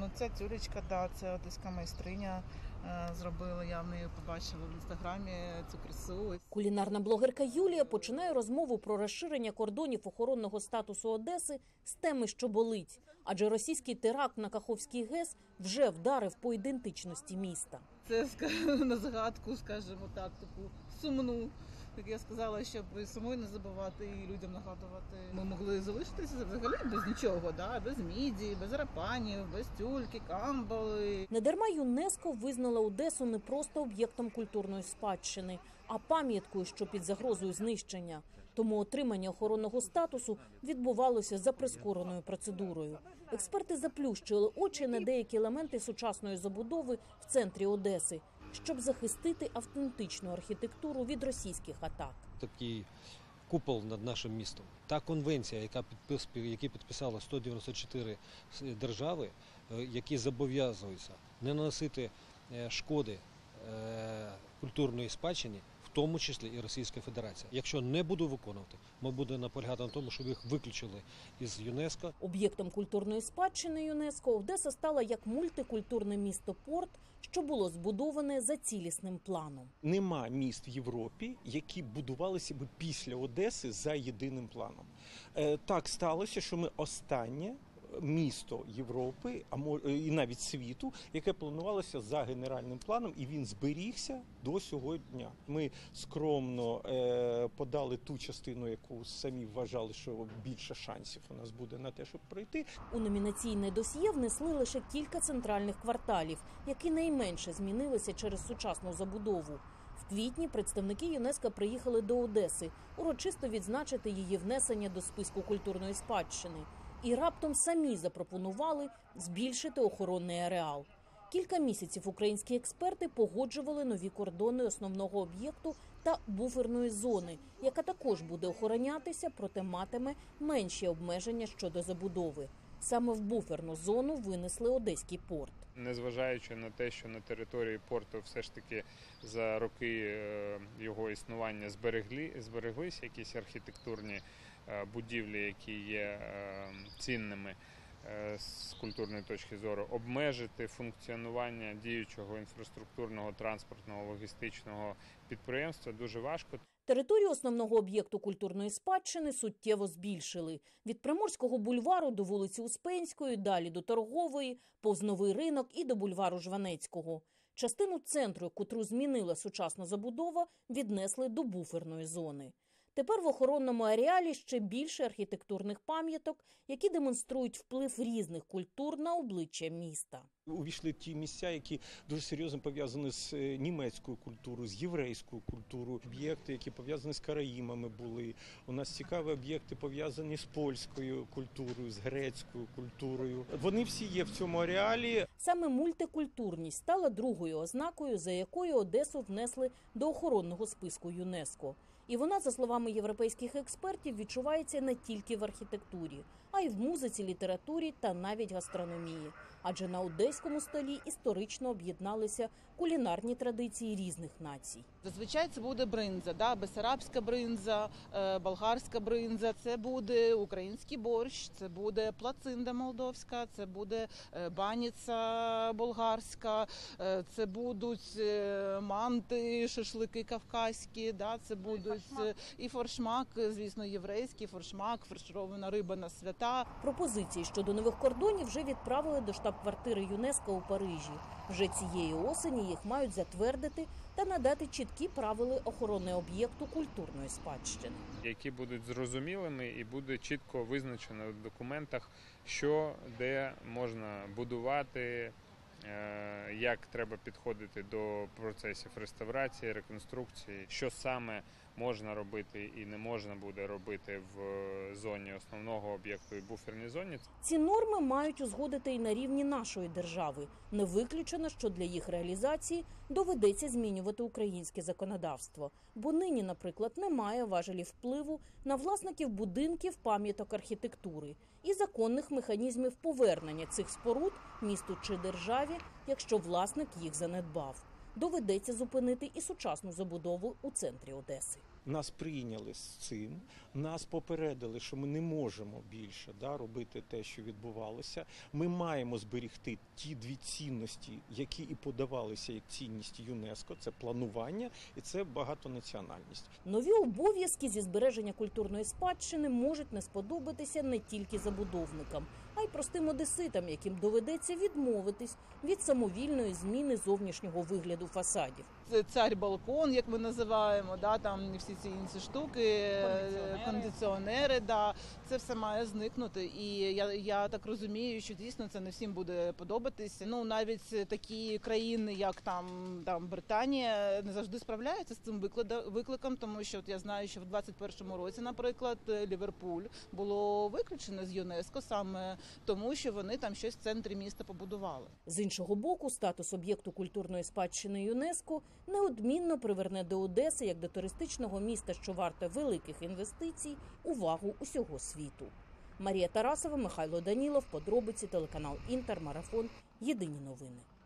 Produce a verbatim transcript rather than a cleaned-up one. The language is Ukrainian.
Ну, ця тюлечка, да, це одеська майстриня е, зробила, я в неї побачила в інстаграмі цю красу. Кулінарна блогерка Юлія починає розмову про розширення кордонів охоронного статусу Одеси з теми, що болить. Адже російський теракт на Каховський ГЕС вже вдарив по ідентичності міста. Це на згадку, скажімо так, таку сумну. Як я сказала, щоб самою не забувати і людям нагадувати. Ми могли залишитися взагалі без нічого, да? Без міді, без рапанів, без тюльки, камбали. Недарма ЮНЕСКО визнала Одесу не просто об'єктом культурної спадщини, а пам'яткою, що під загрозою знищення. Тому отримання охоронного статусу відбувалося за прискореною процедурою. Експерти заплющили очі на деякі елементи сучасної забудови в центрі Одеси, щоб захистити автентичну архітектуру від російських атак. Такий купол над нашим містом. Та конвенція, яка підпис, які підписала сто дев'яносто чотири держави, які зобов'язуються не наносити шкоди культурної спадщини, в тому числі і Російська Федерація. Якщо не буду виконувати, ми будемо наполягати на тому, щоб їх виключили із ЮНЕСКО. Об'єктом культурної спадщини ЮНЕСКО Одеса стала як мультикультурне місто-порт, що було збудоване за цілісним планом. Нема міст в Європі, які будувалися б після Одеси за єдиним планом. Так сталося, що ми останнє місто Європи, а і навіть світу, яке планувалося за генеральним планом, і він зберігся до сьогодні. Ми скромно е, подали ту частину, яку самі вважали, що більше шансів у нас буде на те, щоб пройти. У номінаційне досьє внесли лише кілька центральних кварталів, які найменше змінилися через сучасну забудову. В квітні представники ЮНЕСКО приїхали до Одеси урочисто відзначити її внесення до списку культурної спадщини. І раптом самі запропонували збільшити охоронний ареал. Кілька місяців українські експерти погоджували нові кордони основного об'єкту та буферної зони, яка також буде охоронятися, проте матиме менші обмеження щодо забудови. Саме в буферну зону винесли Одеський порт. Незважаючи на те, що на території порту все ж таки за роки його існування зберегли, збереглися якісь архітектурні будівлі, які є цінними з культурної точки зору, обмежити функціонування діючого інфраструктурного, транспортного, логістичного підприємства дуже важко. Територію основного об'єкту культурної спадщини суттєво збільшили. Від Приморського бульвару до вулиці Успенської, далі до Торгової, повз Новий ринок і до бульвару Жванецького. Частину центру, котру змінила сучасна забудова, віднесли до буферної зони. Тепер в охоронному ареалі ще більше архітектурних пам'яток, які демонструють вплив різних культур на обличчя міста. Увійшли ті місця, які дуже серйозно пов'язані з німецькою культурою, з єврейською культурою. Об'єкти, які пов'язані з караїмами були. У нас цікаві об'єкти пов'язані з польською культурою, з грецькою культурою. Вони всі є в цьому ареалі. Саме мультикультурність стала другою ознакою, за якою Одесу внесли до охоронного списку ЮНЕСКО. І вона, за словами європейських експертів, відчувається не тільки в архітектурі, а й в музиці, літературі та навіть гастрономії. Адже на одеському столі історично об'єдналися кулінарні традиції різних націй. Зазвичай це буде бринза, да? Бесарабська бринза, болгарська бринза, це буде український борщ, це буде плацинда молдовська, це буде баніця болгарська, це будуть манти, шашлики кавказькі, да? Це будуть і форшмак, звісно, єврейський форшмак, фарширована риба на свята. Пропозиції щодо нових кордонів вже відправили до штаб-квартири ЮНЕСКО у Парижі. Вже цієї осені їх мають затвердити та надати чіткі правила охорони об'єкту культурної спадщини. Які будуть зрозумілими і буде чітко визначено в документах, що, де можна будувати, як треба підходити до процесів реставрації, реконструкції, що саме можна робити і не можна буде робити в зоні основного об'єкту і буферній зоні. Ці норми мають узгодити і на рівні нашої держави. Не виключено, що для їх реалізації доведеться змінювати українське законодавство. Бо нині, наприклад, немає важелів впливу на власників будинків пам'яток архітектури і законних механізмів повернення цих споруд місту чи державі, якщо власник їх занедбав. Доведеться зупинити і сучасну забудову у центрі Одеси. нас прийняли з цим, нас попередили, що ми не можемо більше да, робити те, що відбувалося. Ми маємо зберегти ті дві цінності, які і подавалися як цінність ЮНЕСКО. Це планування і це багатонаціональність. Нові обов'язки зі збереження культурної спадщини можуть не сподобатися не тільки забудовникам, а й простим одеситам, яким доведеться відмовитись від самовільної зміни зовнішнього вигляду фасадів. Це цар-балкон, як ми називаємо, да, там всі ці інші штуки, кондиціонери, кондиціонери да, це все має зникнути. І я, я так розумію, що дійсно це не всім буде подобатися. Ну, навіть такі країни, як там, там Британія, не завжди справляються з цим викликом, тому що от я знаю, що в двадцять першому році, наприклад, Ліверпуль було виключено з ЮНЕСКО саме тому, що вони там щось в центрі міста побудували. З іншого боку, статус об'єкту культурної спадщини ЮНЕСКО неодмінно приверне до Одеси, як до туристичного міста, що варте великих інвестицій, увагу усього світу. Марія Тарасова, Михайло Данілов, подробиці, телеканал Інтер, Марафон, Єдині новини.